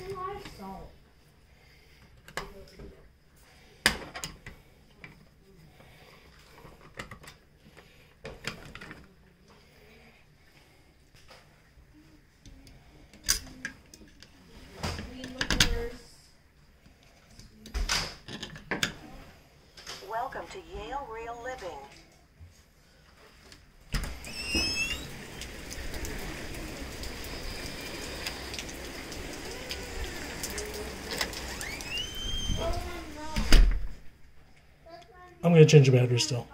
Welcome to Yale Real Living. I'm going to change the battery still.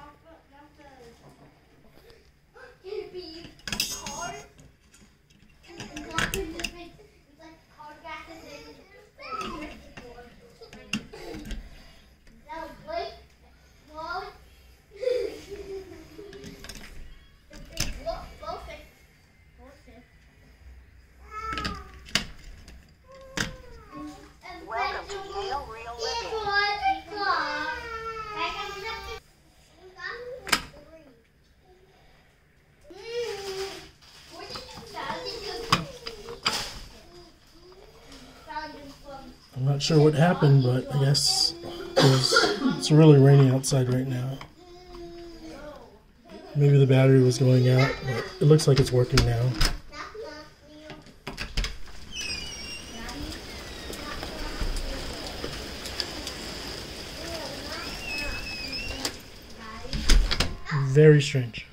Welcome to Yale Real Living. I'm not sure what happened, but I guess it's really raining outside right now. Maybe the battery was going out, but it looks like it's working now. Very strange.